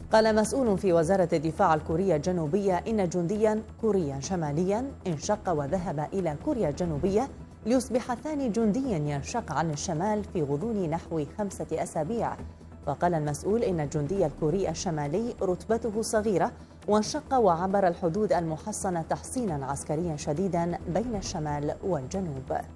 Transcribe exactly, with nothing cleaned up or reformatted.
قال مسؤول في وزارة الدفاع الكورية الجنوبية إن جنديا كوريا شماليا انشق وذهب إلى كوريا الجنوبية ليصبح ثاني جندي ينشق عن الشمال في غضون نحو خمسة أسابيع. وقال المسؤول إن الجندي الكوري الشمالي رتبته صغيرة وانشق وعبر الحدود المحصنة تحصينا عسكريا شديدا بين الشمال والجنوب.